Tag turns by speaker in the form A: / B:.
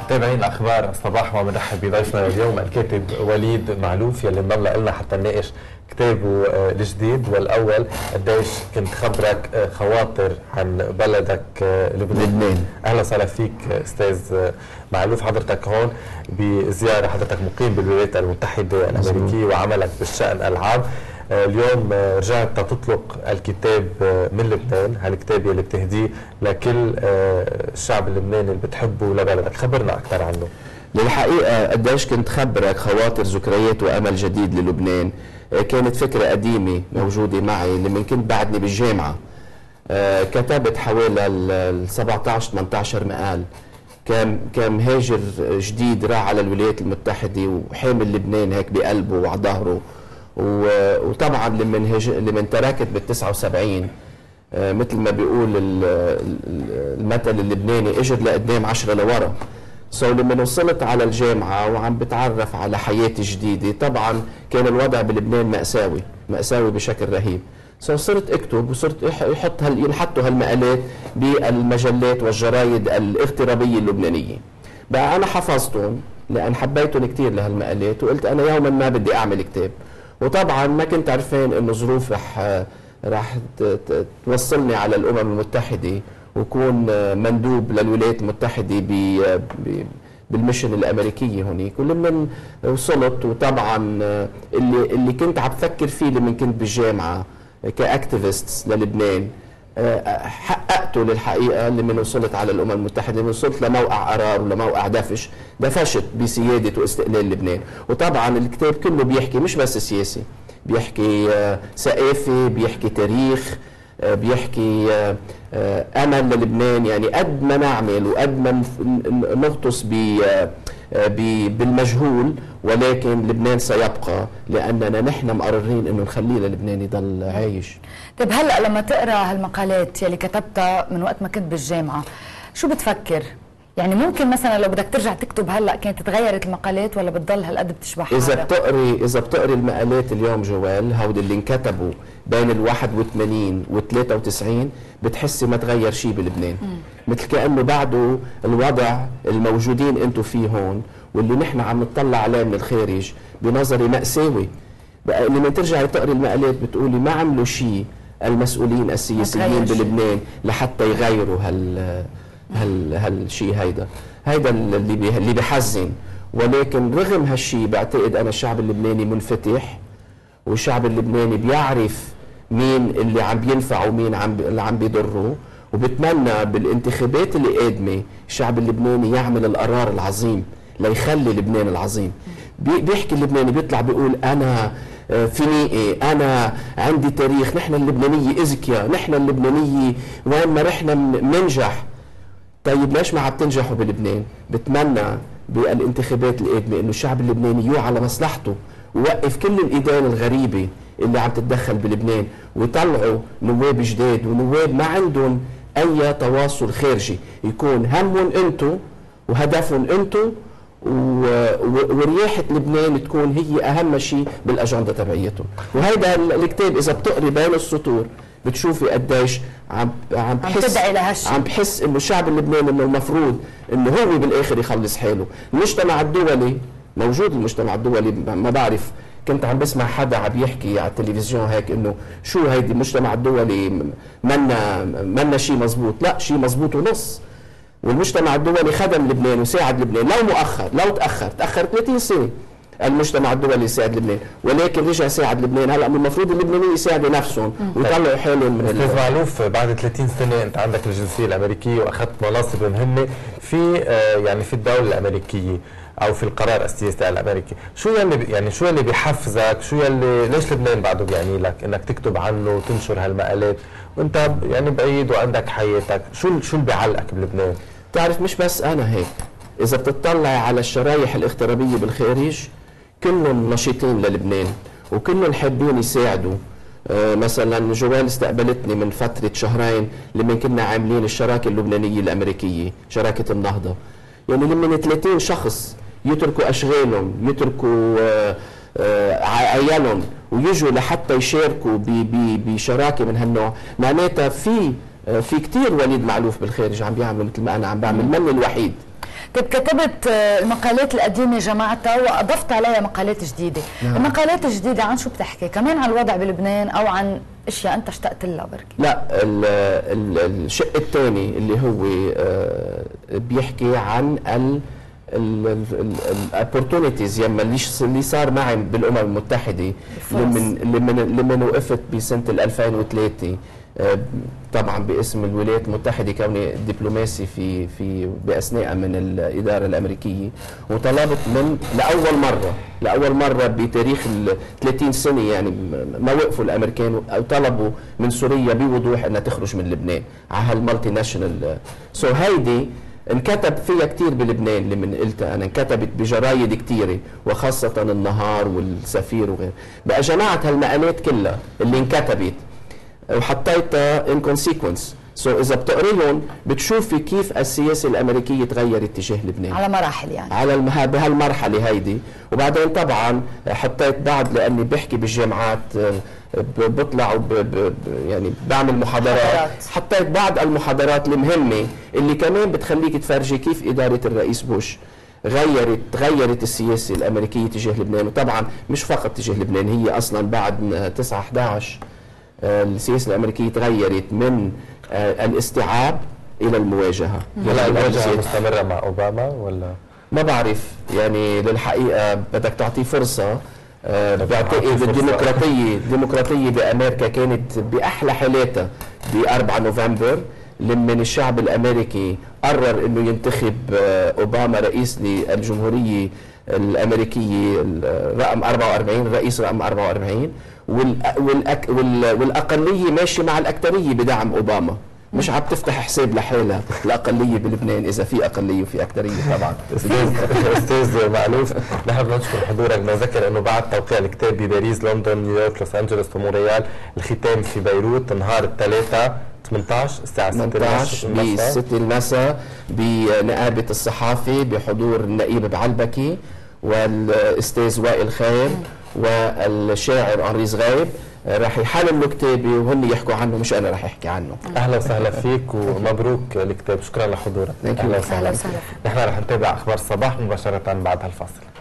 A: متابعين اخبار الصباح وبنرحب بضيفنا اليوم الكاتب وليد معلوف يلي انضم لنا حتى نناقش كتابه الجديد. والاول قديش كنت خبرك خواطر عن بلدك لبنان. اهلا وسهلا فيك استاذ معلوف. حضرتك هون بزياره، حضرتك مقيم بالولايات المتحده الامريكيه وعملك بالشان العام. اليوم رجعت تطلق الكتاب من لبنان، هالكتاب يلي بتهديه لكل الشعب اللبناني اللي بتحبه لبلدك. خبرنا اكثر عنه.
B: للحقيقه قديش كنت خبرك خواطر ذكريات وامل جديد للبنان كانت فكره قديمه موجوده معي لما كنت بعدني بالجامعه. كتبت حوالي ال 17 18 مقال. كان مهاجر جديد راح على الولايات المتحده وحامل لبنان هيك بقلبه وعلى ظهره. وطبعا لما تركت بال 79 مثل ما بيقول المثل اللبناني اجر لقدام 10 لورا. لما وصلت على الجامعه وعم بتعرف على حياه جديده، طبعا كان الوضع بلبنان مأساوي بشكل رهيب. صرت اكتب وصرت ينحطوا هالمقالات بالمجلات والجرايد الاغترابيه اللبنانيه. بقى انا حفظتهم لان حبيتهم كثير لهالمقالات، وقلت انا يوما ما بدي اعمل كتاب. وطبعا ما كنت عارفين انه ظروف راح توصلني على الامم المتحده وكون مندوب للولايات المتحده بالمشن الامريكيه هونيك. ولما وصلت وطبعا اللي كنت عم بفكر فيه لما كنت بالجامعه كاكتيفيست للبنان حققته للحقيقه لما وصلت على الامم المتحده. لما وصلت لموقع قرار ولموقع دفشت بسياده واستقلال لبنان. وطبعا الكتاب كله بيحكي مش بس سياسي، بيحكي ثقافي، بيحكي تاريخ، بيحكي امل للبنان. يعني قد ما نعمل وقد ما نغطس بالمجهول، ولكن لبنان سيبقى لاننا نحن مقررين انه نخليه للبنان يضل عايش.
C: طيب هلا لما تقرا هالمقالات يلي كتبتها من وقت ما كنت بالجامعه، شو بتفكر؟ يعني ممكن مثلا لو بدك ترجع تكتب هلا كانت تغيرت المقالات ولا بتضل هالقد بتشبه حالها؟
B: اذا بتقري المقالات اليوم جوال هودي اللي انكتبوا بين ال 81 و 93 بتحسي ما تغير شيء بلبنان. مثل كانه بعده الوضع الموجودين انتم فيه هون واللي نحن عم نطلع عليه من الخارج بنظري مأساوي. بقى لما ترجعي تقري المقالات بتقولي ما عملوا شيء المسؤولين السياسيين بلبنان لحتى يغيروا هالشيء. هيدا اللي بحزن. ولكن رغم هالشيء بعتقد انا الشعب اللبناني منفتح، والشعب اللبناني بيعرف مين اللي عم بينفع ومين اللي عم بيضره. وبتمنى بالانتخابات اللي قادمه الشعب اللبناني يعمل القرار العظيم ليخلي لبنان العظيم. بيحكي اللبناني بيطلع بيقول انا فيني انا عندي تاريخ، نحن اللبنانيه اذكياء، نحن اللبنانيه وين ما رحنا بننجح. طيب ليش ما عم تنجحوا بلبنان؟ بتمنى بالانتخابات القادمه انه الشعب اللبناني يوعى على مصلحته ووقف كل الايدين الغريبه اللي عم تتدخل بلبنان، ويطلعوا نواب جداد ونواب ما عندهم اي تواصل خارجي، يكون همهم انتم وهدفهم انتم ورياحه لبنان تكون هي اهم شيء بالاجنده تبعيتهم. وهيدا الكتاب اذا بتقري بين السطور بتشوفي قديش عم بحس انه الشعب اللبناني انه المفروض انه هو بالاخر يخلص حاله. المجتمع الدولي موجود، المجتمع الدولي ما بعرف، كنت عم بسمع حدا عم يحكي على التلفزيون هيك انه شو هيدي المجتمع الدولي منا شيء مزبوط. لا، شيء مزبوط ونص. والمجتمع الدولي خدم لبنان وساعد لبنان لو تاخر 30 سنه المجتمع الدولي يساعد لبنان، ولكن رجع ساعد لبنان. هلا المفروض اللبنانيين يساعدوا نفسهم ويطلعوا حالهم من
A: استاذ معلوف، بعد 30 سنه انت عندك الجنسيه الامريكيه واخذت مناصب مهمه في يعني في الدوله الامريكيه او في القرار السياسي الامريكي. شو اللي بيحفزك؟ ليش لبنان بعده بيعني لك انك تكتب عنه وتنشر هالمقالات وانت يعني بعيد وعندك حياتك؟ شو اللي بيعلقك بلبنان؟
B: تعرف مش بس انا هيك، اذا بتطلع على الشرايح الاغترابيه بالخارج كلهم نشيطين للبنان وكلهم حابين يساعدوا. مثلا جوال استقبلتني من فتره شهرين لما كنا عاملين الشراكه اللبنانيه الامريكيه، شراكه النهضه. يعني لما 30 شخص يتركوا اشغالهم، يتركوا عيالهم ويجوا لحتى يشاركوا بشراكه من هالنوع، معناتها في كثير وليد معلوف بالخارج عم بيعملوا مثل ما انا عم بعمل، من الوحيد.
C: طيب كتبت المقالات القديمة جمعتها وأضفت عليها مقالات جديدة. المقالات الجديدة عن شو بتحكي؟ كمان عن الوضع بلبنان أو عن أشياء أنت اشتقت لها بركي؟
B: لا، الشق الثاني اللي هو بيحكي عن الاوبورتونيتيز يما اللي صار معي بالامم المتحده لما وقفت بسنه 2003 طبعا باسم الولايات المتحده كوني دبلوماسي في باثناء من الاداره الامريكيه، وطلبت من لاول مره بتاريخ ال 30 سنه يعني ما وقفوا الامريكان وطلبوا من سوريا بوضوح انها تخرج من لبنان على هالمالتي ناشونال. هيدي انكتب فيها كتير بلبنان اللي قلتها انا، انكتبت بجرايد كتيره وخاصه النهار والسفير وغيره. بقى جمعت هالمقالات كلها اللي انكتبت وحطيتها ان كونسيكونس. اذا بتقريهم بتشوفي كيف السياسه الامريكيه تغيرت تجاه لبنان
C: على مراحل يعني
B: على بهالمرحله هيدي. وبعدين طبعا حطيت بعد لاني بحكي بالجامعات بطلع يعني بعمل محاضرات، حطيت بعض المحاضرات المهمه اللي كمان بتخليك تفرجي كيف اداره الرئيس بوش غيرت السياسه الامريكيه تجاه لبنان. وطبعا مش فقط تجاه لبنان، هي اصلا بعد 9/11 السياسه الامريكيه تغيرت من الاستيعاب الى المواجهه.
A: هلا المواجهه مستمره مع اوباما ولا
B: ما بعرف؟ يعني للحقيقه بدك تعطيه فرصه. بعتقد الديمقراطيه بامريكا كانت باحلى حالاتها ب 4 نوفمبر لما الشعب الامريكي قرر انه ينتخب اوباما رئيس للجمهوريه الامريكيه رقم 44، الرئيس رقم 44، والاقليه ماشيه مع الاكثريه بدعم اوباما، مش عم تفتح حساب لحالها الاقليه بلبنان اذا في اقليه وفي اكثريه طبعا.
A: استاذ معلوف، نحن بدنا نشكر حضورك. بنذكر انه بعد توقيع الكتاب بباريس، لندن، نيويورك، لوس انجلوس ومونريال، الختام في بيروت نهار الثلاثاء 18 الساعه
B: 6 المساء بنقابه الصحافه بحضور النقيب بعلبكي والاستاذ وائل خير والشاعر انري زغيب. راح يحللوا كتابي وهن يحكوا عنه، مش انا راح احكي عنه.
A: اهلا وسهلا فيك ومبروك الكتاب. شكرا لحضورك.
C: اهلا وسهلا.
A: نحن راح نتابع اخبار الصباح مباشره بعد هالفاصل.